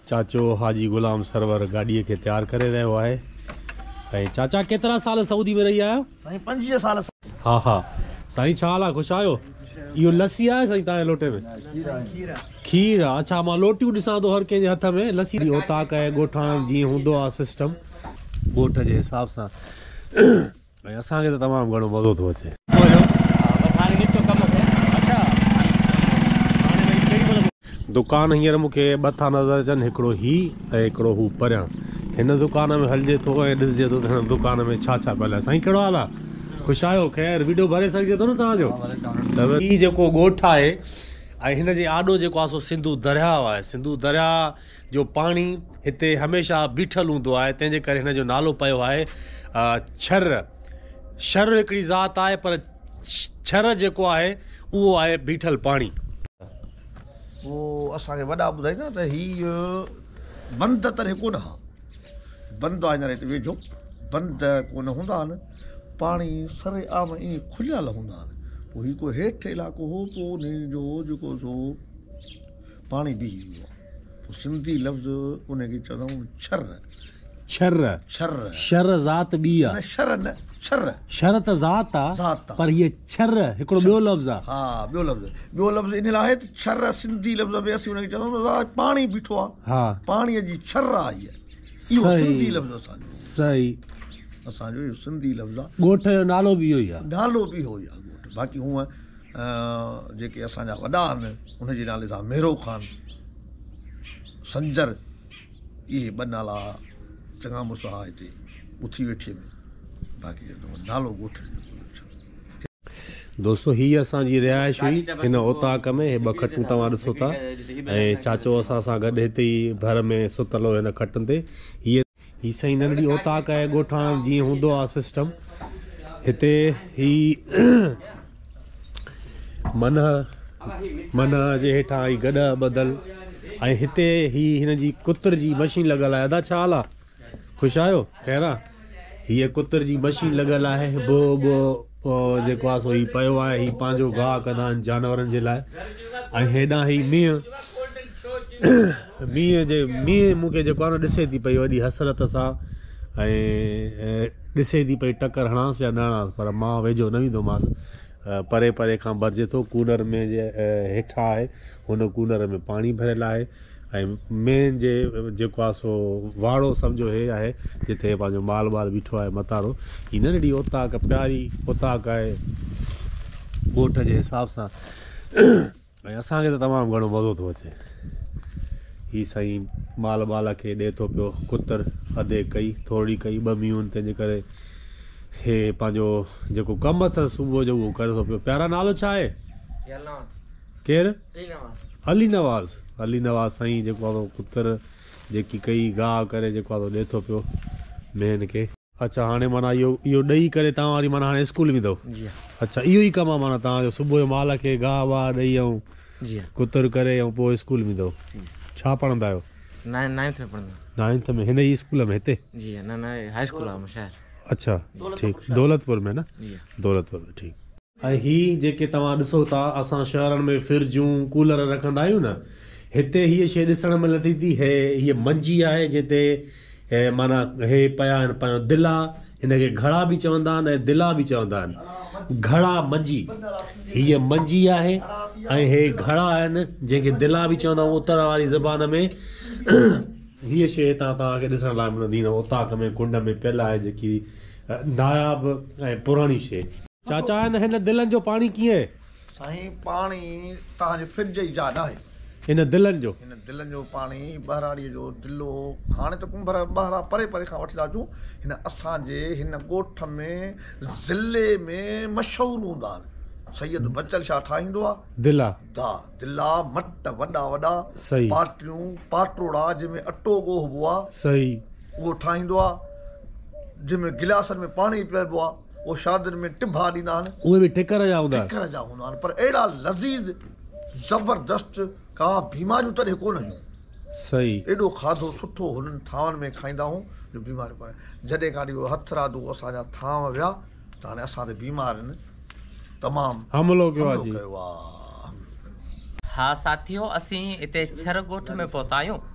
चाचो हाजी गुलाम सरवर गाड़ी के तैयार करे रहियो आहे। चाचा केतरा साल सऊदी में रही आयो? साईं 25 साल। हाँ हाँ साईं, छा हाल आहे? ख़ुशि आहियो? इहो लस्सी आहे साईं तव्हांजे लोटे में? खीर आहे। अच्छा, मां लोटियूं ॾिसां थो हर कंहिंजे हथ में लस्सी। ओताक आहे ॻोठाणनि जीअं हूंदो आहे सिस्टम ॻोठ जे हिसाब सां, ऐं असांखे त तमामु घणो मज़ो थो अचे। दुकान हींअर मूंखे ॿ था नज़र अचनि, हिकिड़ो ही ऐं हिकिड़ो हू परियां। हिन दुकान में हलिजे थो ऐं ॾिसिजे थो त हिन दुकान में छा छा पियल आहे। साईं कहिड़ो हाल आहे? ख़ुशि आहियो? ख़ैर वीडियो भरे सघिजे थो न तव्हांजो? त हीउ जेको ॻोठ आहे ऐं हिन जे आॾो जेको आहे सो सिंधू दरियाह आहे। सिंधू दरियाह जो पाणी हिते हमेशह बीठल हूंदो आहे, तंहिंजे करे हिन जो नालो पियो आहे छर। शर हिकिड़ी ज़ात आहे, पर छर जेको आहे उहो आहे बीठल पाणी। पोइ असांखे वॾा ॿुधाईंदा त हीअ बंद तॾहिं कोन हा, बंदि आहे हींअर हिते वेझो, बंदि कोन हूंदा आहिनि, पाणी सरे आम ईअं खुलियल हूंदा आहिनि। पोइ हीउ को हेठि इलाइक़ो हो, पोइ उन जो जेको सो पाणी बीही वियो आहे। पोइ सिंधी लफ़्ज़ उनखे चवंदा आहियूं छर। छर छर शर ज़ात ॿी आहे। शर न छर, शर त ज़ात आहे, पर हीअ छर हिकिड़ो ॿियो लफ़्ज़ आहे। हा ॿियो लफ़्ज़ इन लाइ आहे त छर सिंधी लफ़्ज़ में असीं हुनखे चवंदा आहियूं पाणी बीठो आहे। हा, पाणीअ जी छर आहे इहो सिंधी लफ़्ज़ असांजो। सही, असांजो इहो सिंधी लफ़्ज़ आहे। ॻोठ जो नालो बि इहो ई आहे। नालो बि इहो ई आहे ॻोठ। बाक़ी हूअं जेके असांजा वॾा आहिनि उनजे नाले सां मेरो ख़ान, संजर, इहे ॿ नाला चङा मुसा हिते उथी वेठे में। बाक़ी नालो ॻोठ दोस्तो हीअ असांजी रिहाइश हुई हिन ओताक में। हे ॿ खटूं तव्हां ॾिसो था ऐं चाचो असां सां गॾु हिते ई घर में सुतल हो हिन खटुनि ते। हीअ सही नंढड़ी ओताक आहे ॻोठाणनि जीअं हूंदो आहे सिस्टम। हिते ही मन जे हेठां ही गॾ ॿधल ऐं हिते ही हिन जी कुतर जी मशीन लॻल आहे। अदा छा हाल आहे? ख़ुशि आहियो? ख़ैर आहे? हीअ कुतर जी मशीन लॻल आहे। जेको आहे सो ही पियो आहे, ही पंहिंजो गाह कंदा आहिनि जानवरनि जे लाइ। ऐं हेॾां ही मींहं मूंखे जेको आहे न ॾिसे थी पई वॾी हसरत सां, ऐं ॾिसे थी पई टकर हणांसि या न हणांसि, पर मां वेझो न वेंदोमांसि। परे परे खां भरिजे थो। कूलर में हेठां आहे, हुन कूलर में पाणी भरियल आहे। ऐं मेन जेको आहे सो वाड़ो सम्झो हे आहे जिते पंहिंजो माल वाल बीठो आहे मतारो। हीअ नंढड़ी ओताक प्यारी ओताक आहे ॻोठ जे हिसाब सां, ऐं असांखे त तमामु घणो मज़ो थो अचे। हीअ साईं माल बाल खे ॾिए थो पियो कुतर, अधे कई थोरी कई, ॿ मींहं तंहिंजे करे हे पंहिंजो जेको कमु अथसि सुबुह जो उहो करे थो पियो। प्यारा नालो छा आहे? केरु? अली नवाज़। अली नवाज़ साईं जेको आहे कुतर जेकी कई गाह करे जेको आहे ॾिए थो पियो मेन खे। अच्छा, हाणे माना इहो ॾेई करे तव्हां वरी माना हाणे स्कूल वेंदव? अच्छा, इहो ई कमु आहे माना तव्हांजो? सुबुह जो माल खे गाह वाह ॾेई ऐं कुतर करे ऐं पोइ स्कूल वेंदव? छा पढ़ंदा आहियो? 9th में पढ़ंदा। 9th में? हिन ई स्कूल में हिते? जी न हाई स्कूल आहे शहर। अच्छा ठीकु, दौलतपुर में न? दौलतपुर में, ठीकु। ऐं हीअ जेके तव्हां ॾिसो था, असां शहरनि में फ्रिजूं कूलर रखंदा आहियूं न, हिते हीअ शइ ॾिसण में नथी थी। हीअ मंजी आहे जिते माना हे पिया आहिनि पंहिंजो दिला, हिनखे घड़ा बि चवंदा आहिनि ऐं दिला बि चवंदा आहिनि। घड़ा मंजी, हीअ मंजी आहे ऐं हे घड़ा आहिनि जंहिंखे दिला बि चवंदा आहियूं उत्तर वारी ज़बान में। हीअ शइ तव्हांखे ॾिसण लाइ मिलंदी हिन ओताक में कुंड में पियल आहे, जेकी नायाब ऐं पुराणी शइ। चाचा हिन दिलनि जो पाणी कीअं आहे? साईं पाणी तव्हांजे फ्रिज जी जान आहे हिन दिलनि जो। हिन दिलनि जो पाणी ॿाहिराड़ीअ जो दिलो हाणे त कुंभर ॿाहिरां परे परे खां वठी था अचूं। हिन असांजे हिन ॻोठ में ज़िले में मशहूरु हूंदा आहिनि। सैयद बचल शाह ठाहींदो आहे दिला मट वॾा वॾा, पाटियूं पाटोड़ा जंहिंमें अटो ॻोहिबो आहे, सही उहो ठाहींदो आहे। जंहिंमें गिलासनि में पाणी पीअबो आहे, उहो शादियुनि में टिभा ॾींदा आहिनि। उहे बि ठिकर जा हूंदा आहिनि, पर अहिड़ा लज़ीज़ ज़बरदस्त, का बीमारियूं तॾहिं कोन हुयूं। सही, एॾो खाधो सुठो हुननि थांवनि में खाईंदा आहियूं जो बीमारियूं कोन। जॾहिं खां इहो हथरादो असांजा थांव विया त हाणे असां ते बीमारियुनि तमामु हमलो कयो आहे। हाँ साथियों, असीं हिते छर ॻोठ में पहुता आहियूं।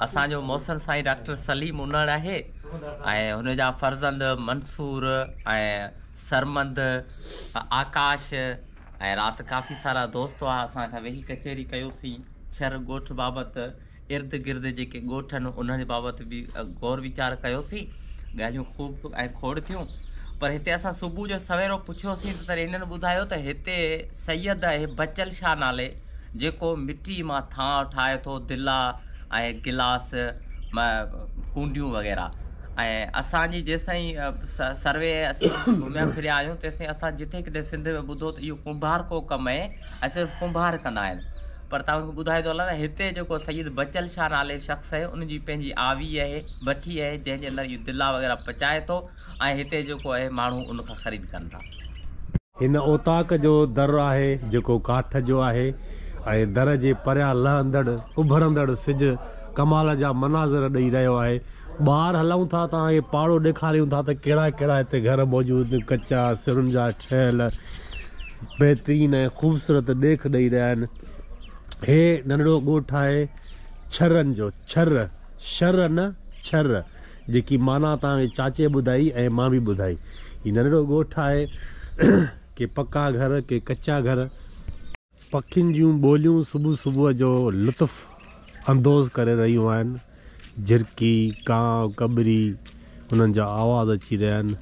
असांजो मौसम साईं डॉक्टर सलीम उनड़ आहे ऐं हुनजा फर्ज़ंद मंसूर ऐं सरमंद आकाश ऐं राति काफ़ी सारा दोस्त हुआ। असां खां वेही कचहरी कयोसीं छर ॻोठ बाबति, इर्द गिर्द जेके ॻोठ आहिनि उन्हनि बाबति बि गौर वीचार कयोसीं। ॻाल्हियूं ख़ूब ऐं खोड़ थियूं। पर हिते असां सुबुह जो सवेरो पुछियोसीं त हिननि ॿुधायो त हिते सैयद आहे बचल शाह नाले, जेको मिटी मां थांव ठाहे थो, दिला ऐं गिलास कूंडियूं वग़ैरह। ऐं असांजी जेसिताईं सर्वे असीं घुमिया फिरिया आहियूं तेसिताईं असां जिथे किथे सिंध में ॿुधो त इहो कुंभार को कमु आहे ऐं सिर्फ़ु कुंभार कंदा आहिनि। पर तव्हांखे ॿुधाए थो हलां न हिते जेको सैयद बचल शाह नाले शख़्स आहे उनजी पंहिंजी आवी आहे, भठी आहे, जंहिंजे अंदरि इहो दिला वग़ैरह पचाए थो ऐं हिते जेको आहे माण्हू उनखां ख़रीद कनि था। हिन ओताक जो दर आहे जेको काठ जो आहे ऐं दर जे परियां लहंदड़ उभरंदड़ सिज कमाल जा मनाज़र ॾेई रहियो आहे। ॿाहिरि हलूं था तव्हांखे पाड़ो ॾेखारियूं था त कहिड़ा कहिड़ा हिते घर मौजूदु, कचा सिरुनि जा ठहियल बहितरीन ऐं ख़ूबसूरत ॾेख ॾेई रहिया आहिनि। हे नंढड़ो ॻोठ आहे छरनि जो, छर शर न छर, जेकी माना तव्हांखे चाचे ॿुधाई ऐं मां बि ॿुधाई। हीउ नंढड़ो ॻोठ आहे के पक्का घर के कचा घर। पखियुनि जूं ॿोलियूं सुबुह सुबुह जो लुत्फ़ अंदोज़ करे रहियूं आहिनि। झिरकी, कांव, कबरी, हुननि जा आवाज़ अची रहिया आहिनि।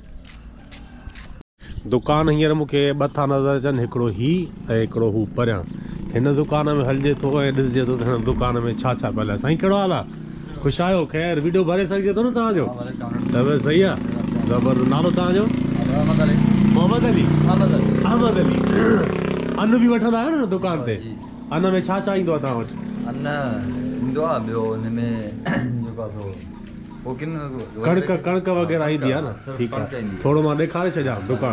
दुकान हींअर मूंखे ॿ था नज़र अचनि, हिकिड़ो ही ऐं हिकिड़ो हू परियां। हिन दुकान में हलिजे थो ऐं ॾिसिजे थो त हिन दुकान में छा छा पियल आहे। साईं कहिड़ो हाल आहे? ख़ुशि आहियो? ख़ैर वीडियो भरे सघिजे थो न तव्हांजो? तबियत सही आहे? ज़बरदस्त। नालो तव्हांजो? मोहम्मद अली। अहमद अली। अन्न बि वठंदा आहियो न दुकान ते? अन्न में छा छा ईंदो आहे तव्हां वटि? अन्न ईंदो आहे, ॿियो हिन में जेको आहे कणिक कणिक वग़ैरह ईंदी आहे न? ठीकु आहे, थोरो मां ॾेखारे छॾियां दुकान।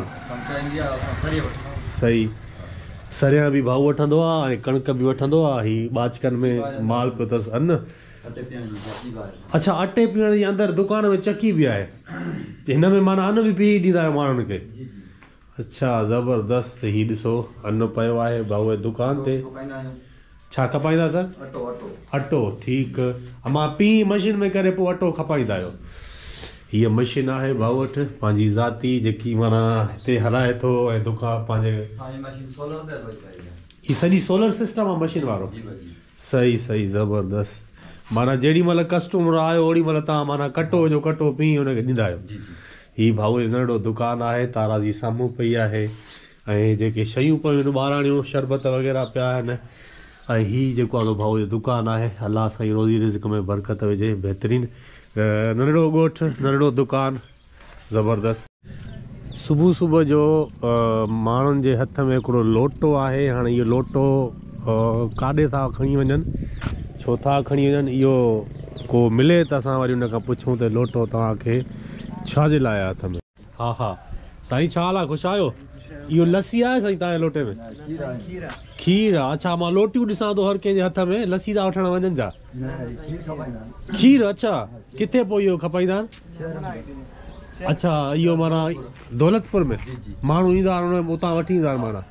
सही, सरियां बि भाऊ वठंदो आहे ऐं कणिक बि वठंदो आहे। हीउ बाचकनि में माल पियो अथसि अन्न। अच्छा, अटे पीअण जी अंदरि दुकान में चकी बि आहे, हिन में माना अन्न बि पी ॾींदा आहियो माण्हुनि खे? अच्छा, ज़बरदस्त। हीउ ॾिसो अन्न पियो आहे भाऊ जे दुकान ते। छा खपाईंदा सर? अटो। ठीकु, मां पी मशीन में करे पोइ अटो खपाईंदा आहियो। हीअ मशीन आहे भाऊ वटि पंहिंजी ज़ाती, जेकी माना हिते हलाए थो ऐं दुकान पंहिंजे। हीअ सॼी सोलर सिस्टम आहे मशीन वारो? सही सही, ज़बरदस्त। माना जेॾी महिल कस्टमर आयो ओॾी महिल तव्हां माना कटो जो कटो पी हुनखे ॾींदा आहियो। हीउ भाऊ जो नंढड़ो दुकानु आहे, ताराजी साम्हूं पई आहे ऐं जेके शयूं पियूं आहिनि ॿाराणियूं शरबत वग़ैरह पिया आहिनि। ऐं हीउ जेको आहे भाऊ जो दुकानु आहे, अलाह साईं रोज़ी रिज़्क़ में बरकत विझे। बहितरीनु नंढड़ो ॻोठु, नंढड़ो दुकानु, ज़बरदस्त। सुबुह सुबुह जो माण्हुनि जे हथ में हिकिड़ो लोटो आहे। हाणे इहो लोटो काॾे था खणी वञनि, छो था खणी वञनि, इहो को मिले त असां वरी हुन खां पुछूं त लोटो तव्हांखे छाजे लाइ आहे हथ में? हा हा साईं, छा हाल आहे? ख़ुशि आहियो? इहो लस्सी आहे साईं तव्हांजे लोटे में? खीर आहे। अच्छा, मां लोटियूं ॾिसां थो हर कंहिंजे हथ में, लस्सी था वठण वञनि छा? खीर। अच्छा, किथे पोइ इहो खपाईंदा आहिनि? अच्छा, इहो माना दौलतपुर में माण्हू ईंदा आहिनि उतां वठी ईंदा आहिनि माना?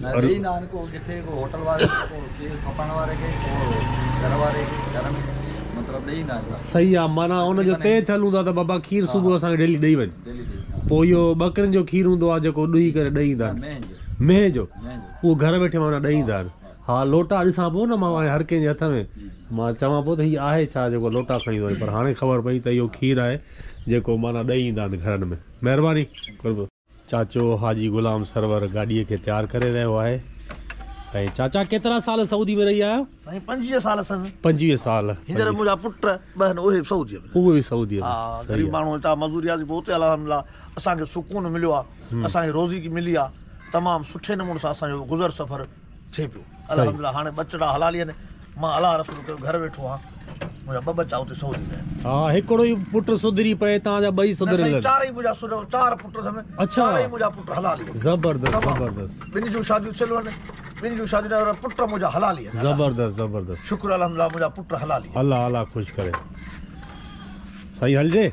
सही आहे, माना हुनजो तय थियल हूंदो आहे त बाबा खीर सुबुह असांखे डेली ॾेई वञ। पोइ इहो ॿकरियुनि जो खीर हूंदो आहे जेको ॾुही करे ॾेई ईंदा आहिनि, मेह जो, उहो घर वेठे माना ॾेई ईंदा आहिनि। हा, लोटा ॾिसां पोइ न मां हर कंहिंजे हथ में, मां चवां पोइ त हीअ आहे छा जेको लोटा खणी वञे, पर हाणे ख़बर पई त इहो खीर आहे जेको माना ॾेई ईंदा आहिनि घरनि में। महिरबानी। चाचो हाजी गुलाम सरवर गाॾीअ खे तयारु करे रहियो आहे। ऐं चाचा केतिरा साल सऊदी में रही आहियो? साईं 25 साल सन। 25 साल। हींअर मुंहिंजा पुट ॿ उहे सऊदीअ में। उहे बि सऊदीअ में? हा, ग़रीब माण्हू हितां मज़दूरी आहे पोइ हुते अल्हम्दुलिल्लाह असांखे सुकून मिलियो आहे, असांखे रोज़ी मिली आहे, तमामु सुठे नमूने सां असांजो गुज़र सफ़र थिए पियो अल्हम्दुलिल्लाह। हाणे बचड़ा हलाली आहिनि, मां अलाह रसूल घर वेठो आहियां, मुंहिंजा 2 बच्चा हुते सऊदी में। हा, हिकिड़ो ई पुटु सुधरी पए, तव्हांजा 2 सुधरियल? 4 मुंहिंजा 4 पुट अथनि। अच्छा, 4 मुंहिंजा पुट हलाली। ज़बरदस्त ज़बरदस्त। 2 जूं शादियूं थियल आहिनि, 2 जूं शादियूं पुट मुंहिंजा हलाली आहिनि। ज़बरदस्त ज़बरदस्त, शुक्र अल्हम्दुलिल्लाह मुंहिंजा पुट हलाली। अल्लाह अल्लाह ख़ुशि करे। सही हलजे।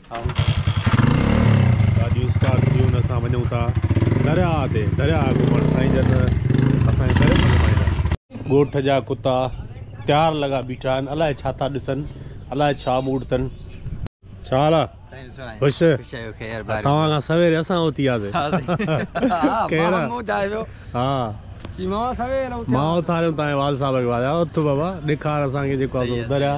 गाॾियूं स्टार्ट थियूं, असां वञूं था दरिया ते, दरिया घुमण। साईं जन असांजे करे ॻोठ जा कुता तयारु लॻा बीठा आहिनि, अलाए छा था ॾिसनि। अलाए छा मूड अथनि छा हाल आहे ख़ुशि तव्हां खां सवेरे असां उथी वियासीं हा मां उथारियो तव्हांजे वाल साहिब खे वाया उथ बाबा ॾेखार असांखे जेको आहे दरिया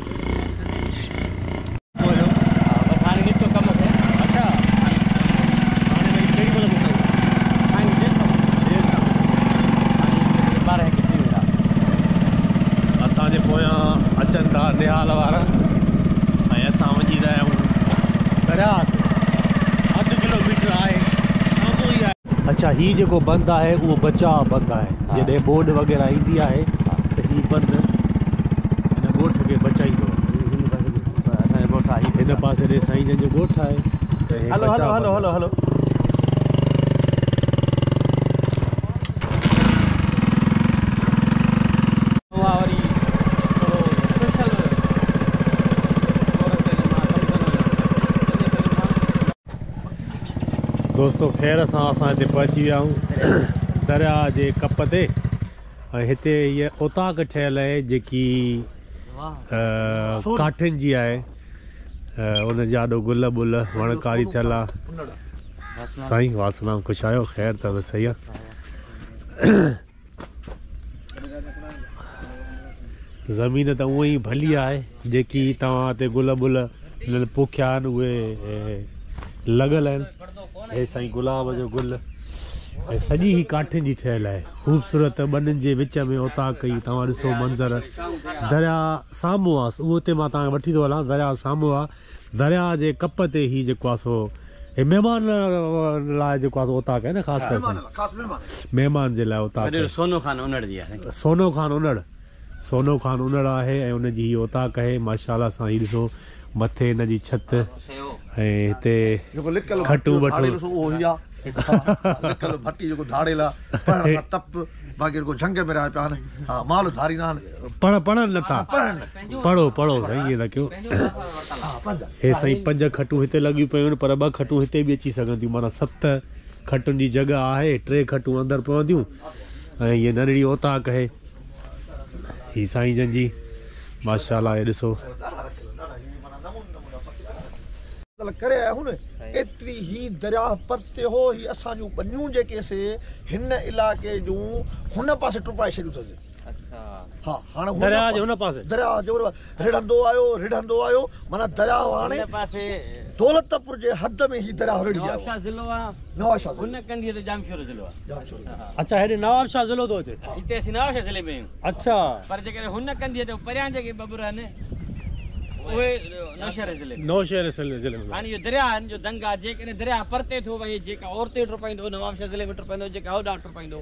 असांजे पोयां अचनि था निहाल वारा ऐं असां वञी रहिया आहियूं दरिया अधु किलोमीटर आहे साम्हूं ई आहे अच्छा हीउ जेको बंदि आहे उहो बचाव बंदि आहे जॾहिं बोड वग़ैरह ईंदी आहे त हीउ बंदि हिन ॻोठ खे बचाईंदो हिन पासे ॾे साईं जन जो ॻोठ आहे हलो हलो हलो हलो हलो दोस्तों ख़ैर असां हिते पहुची विया आहियूं दरिया जे कप ते ऐं हिते हीअ ओताक ठहियल आहे जेकी काठियुनि जी आहे उन जा ॾाढो गुल बुल वणकारी थियल आहे साईं वासनाम ख़ुशि आहियो ख़ैर त सही आहे ज़मीन त उअं ई भली आहे जेकी तव्हां हिते गुल बुल हिननि पोखिया आहिनि उहे लॻल आहिनि हे साईं गुलाब जो गुल ऐं सॼी ही काठियुनि जी ठहियल आहे ख़ूबसूरत ॿनिनि जे विच में उतां कई तव्हां ॾिसो मंज़र दरिया साम्हूं आहे उहो हुते मां तव्हांखे वठी थो हलां दरिया साम्हूं आहे दरिया जे कप ते ही जेको आहे सो हे महिमान लाइ जेको आहे उताक आहे न ख़ासि करे महिमान जे लाइ उताक सोनो खान उनड़ आहे ऐं उनजी हीअ उताक आहे माशाल्लाह सां हीअ ॾिसो मथे हिन जी छित ऐं हिते खटूं पढ़नि नथा पढ़ो साईं इहे न कयो हे साईं 5 खटूं हिते लॻियूं पियूं आहिनि पर 2 खटूं हिते बि अची सघनि थियूं माना 7 खटुनि जी जॻह आहे 3 खटूं अंदरि पवंदियूं ऐं हीअ नंढड़ी ओताक आहे ही साईं जन जी माशाल्लाह हे ॾिसो करे आया हूं न एतिरी ही दरिया परते हो ही असांजूं बनियूं जेके से हिन इलाइक़े जूं हुन पासे टुपाए छॾियूं अथसि हा हाणे दरिया जे हुन पासे दरिया जो रिढ़ंदो आयो माना दरिया हाणे दौलतपुर जे हद में ही दरिया रिढ़ी आयो नवाबशाह हुन कंदी ते जामशोर ज़िलो आहे अच्छा हेॾे नवाबशाह ज़िलो थो अचे हिते असीं नवाबशाह ज़िले में अच्छा पर जेके हुन कंदी ते परियां जेके बबुर आहिनि नौशहर ज़िले में हाणे इहो दरिया जो दंग आहे जेकॾहिं दरिया परते थो वई जेका औरते टुपाईंदो नवाबशाह ज़िले में टुपाईंदो जेका होॾां टुपाईंदो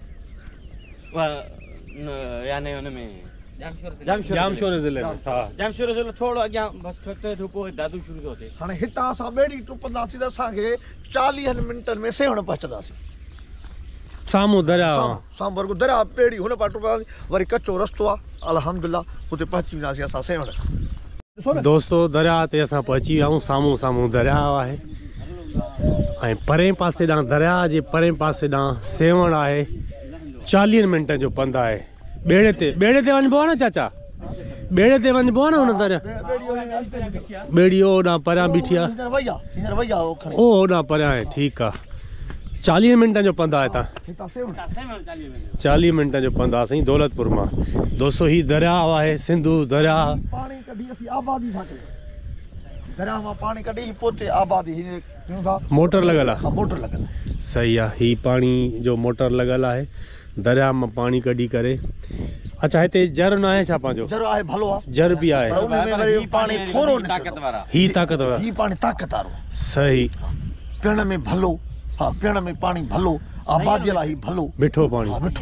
यानी हुन में जामशोर ज़िले में जामशोर ज़िलो थोरो अॻियां बसि ठटे थो पोइ दादू शुरू थो थिए हाणे हितां असां ॿेड़ी टुपंदासीं त असांखे 40 मिंटनि में सेवण पहुचंदासीं साम्हूं दरिया साम्हूं दरिया ॿेड़ी हुन पासे टुपंदासीं वरी कचो रस्तो आहे अल्हम्दुलिल्लाह हुते पहुची वेंदासीं असां सेवण दोस्तों दरिया ते असां पहुची विया आहियूं साम्हूं दरिया आहे ऐं परे पासे ॾांहुं दरिया जे परे पासे ॾांहुं सेवण आहे 40 मिंटनि जो पंधु आहे ॿेड़े ते वञिबो आहे न चाचा ॿेड़े ते वञिबो आहे न हुन दरिया ॿेड़ी होॾां परियां बीठी आहे होॾां परियां आहे ठीकु आहे 40 मिंटनि जो पंधु आहे हितां 40 मिंटनि जो पंधु आहे साईं दौलतपुर मां दोस्तों ही दरिया आहे सिंधू दरिया पाणी कढी असीं आबादी सां कयूं दरिया मां पाणी कढी पोइ आबादी मोटर लॻल आहे मोटर लॻल सही आहे ही पाणी जो मोटर लॻल आहे दरिया मां पाणी कढी करे अच्छा हिते जर न आहे छा पंहिंजो जर आहे भलो आहे जर बि आहे पाणी थोरो ही ताक़त वारो ही पाणी ताक़त वारो सही पीअण में भलो हा पीअण में पाणी भलो आबादी लाइ भलो मिठो पाणी मिठो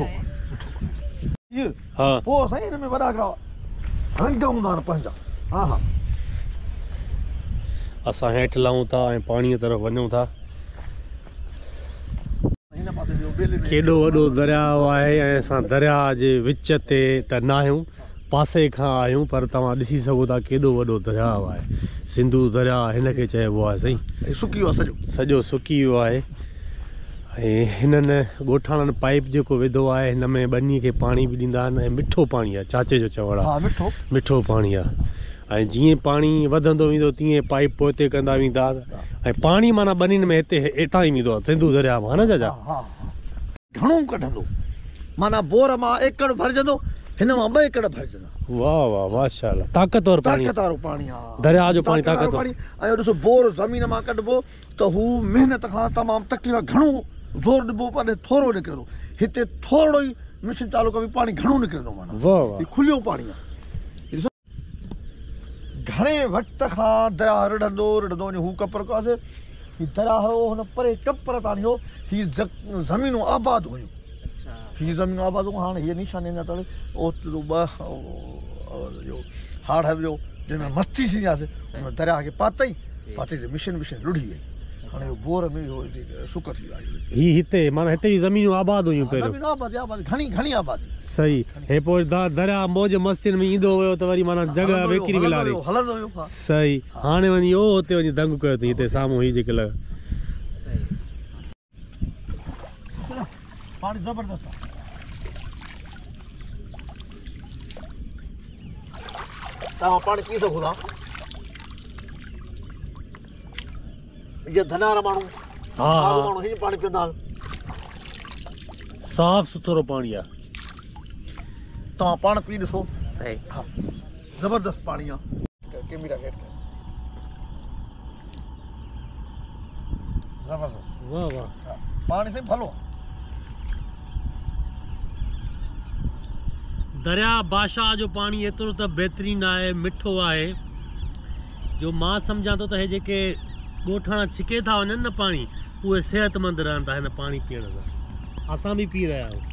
हा पोइ साईं हिन में वॾा हिकिड़ा रंग हूंदा आहिनि पंहिंजा हा असां हेठि लहूं था ऐं पाणीअ तरफ़ वञूं था केॾो वॾो दरियाउ आहे ऐं असां दरिया जे विच ते त न आहियूं पासे खां आहियूं पर तव्हां ॾिसी सघो था केॾो वॾो दरियाउ आहे सिंधू दरिया हिनखे चइबो आहे साईं सुकी वियो आहे सॼो सुकी वियो आहे ऐं हिननि ॻोठाणनि पाइप जेको विधो आहे हिन में ॿनीअ खे पाणी बि ॾींदा आहिनि ऐं मिठो पाणी आहे चाचे जो चवणु आहे मिठो पाणी आहे ऐं जीअं पाणी वधंदो वेंदो तीअं पाइप पोइ हिते कंदा वेंदा ऐं पाणी माना ॿनियुनि में हिते हितां ई वेंदो आहे सिंधू दरिया मां, हा न चाचा? हा घणो कढंदो, माना बोर मां एकड़ भरजंदो, हिन मां 2 एकड़ भरजंदा। वाह वाह माशाल्लाह, ताक़तवर पाणी, ताक़तवारो पाणी, हा दरिया जो पाणी ताक़तवर। ऐं ॾिसो बोर ज़मीन मां कढिबो त हू महिनत खां तमामु तकलीफ़ घणो ज़ोर ॾिबो पर थोरो निकिरंदो, हिते थोरो ई मशीन चालू कबी पाणी घणो निकिरंदो, माना वाह वाह खुलियो पाणी आहे। घणे वक़्त खां दरिया रिढ़ंदो रिढ़ंदो हू कपर कयोसीं, हीउ दरिया हो हुन परे कपर ताणी हो, हीअ ज़मीनूं आबाद हुयूं, हीअ ज़मीनूं आबाद हुयूं। हाणे हीअ निशानी अञा तड़े हाड़ जो जंहिंमें मस्ती थींदी आहे, हुन दरिया खे पातई त मिशन रुढ़ी वई, हाणे बोर में सुक थी विया। ही हिते माना हिते जी ज़मीनूं आबाद हुयूं पहिरियों, घणी आबादी। सही, हे पोइ दरिया मौज मस्तियुनि में ईंदो वियो त वरी माना जॻह वेकिरी मिलारे हलंदो वियो। सही, हाणे वञी हुते वञी दंग कयो अथई, हिते साम्हूं ही जेके पाणी ज़बरदस्त आहे। तव्हां पाणी पी सघो था, इहे धनार माण्हू, हा माण्हू हीअं पाणी पीअंदा आहिनि, साफ़ सुथरो पाणी आहे। तव्हां पाण पी ॾिसो, सही हा ज़बरदस्त पाणी आहे। कैमरा गेट ज़बरदस्त, वाह वाह, पाणी से भलो। दरिया बादशाह जो पाणी एतिरो त बहितरीनु आहे, मिठो आहे, जो मां सम्झां थो त हे जेके ॻोठाणा छिके था वञनि न पाणी, उहे सेहतमंद रहनि था हिन पाणी पीअण सां। असां बि पी रहिया आहियूं।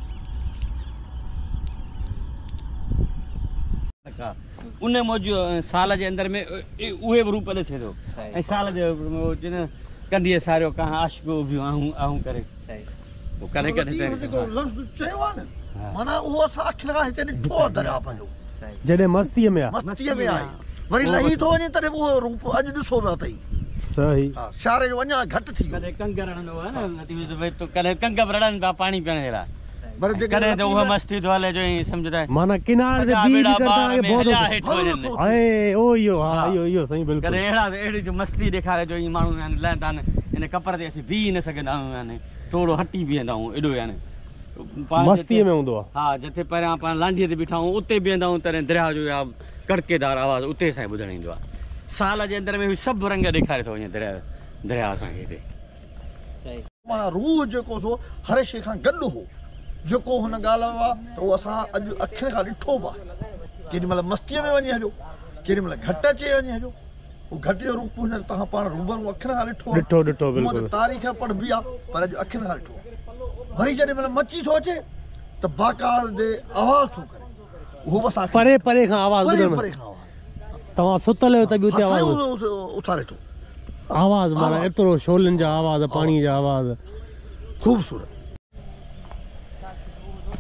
उन मौजू साल जे अंदर में उहे बि रूप ॾिसे थो, ऐं साल जो कंदी सारियो कहां आशिको बि आहूं करे, पोइ कॾहिं कॾहिं लफ़्ज़ चयो आहे न, माना उहो असां अखियुनि खां हिते ॾिठो आहे दरिया पंहिंजो, जॾहिं मस्तीअ में आहे, मस्तीअ में आहे, वरी लही थो वञे तॾहिं उहो रूप अॼु ॾिसो पियो अथई। सही, सियारे जो अञा घटि थी वियो, कॾहिं कंग रड़ंदो आहे न, कॾहिं कंग बि रड़नि पिया पाणी पीअण जे लाइ, पर कॾहिं त उहा मस्ती थो हले जो ई सम्झदा माना किनारे ते बीह करता के बहुत आहे ओ इहो, हा इहो सही बिल्कुल। कॾहिं अहिड़ी जो मस्ती ॾेखारे जो ई माण्हू यानी लहंदा आहिनि, इन कपर ते असीं बीह न सघंदा आहियूं, यानी थोरो हटी बीहंदा आहियूं एॾो, यानी मस्तीअ में हूंदो आहे। हा, जिथे पहिरियां पाण लांडीअ ते बीठा आहियूं उते बीहंदा आहियूं, तॾहिं दरिया जो या कड़केदार आवाज़ु उते असांखे ॿुधणु ईंदो आहे। साल जे अंदर में सभु रंग ॾेखारे थो वञे दरिया असांखे हिते। माना रूह जेको सो हर शइ खां गॾु हो, जेको हुन ॻाल्हि आहे त उहो असां अॼु अखियुनि खां ॾिठो बि आहे। केॾी महिल मस्तीअ में वञी हलियो, केॾी महिल घटि अचे वञी हलियो, उहो घटि जो रूप हिन तव्हां पाण रूबरू अखियुनि खां ॾिठो बिल्कुलु, तारीख़ पढ़बी आहे पर अॼु अखियुनि खां ॾिठो। वरी जॾहिं महिल मची थो अचे त बाकाल जे आवाज़ थो करे, उहो बि असां परे परे खां आवाज़ ॿुधण, परे खां तव्हां सुतल आहियो त बि उते आवाज़ उथारे थो, आवाज़ माना एतिरो शोलनि जा आवाज़, पाणी जा आवाज़, ख़ूबसूरत।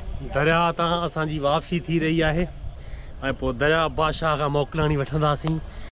दरिया तां असांजी वापसी थी रही आहे, ऐं पोइ दरिया बादशाह खां मोकिलाणी वठंदासीं।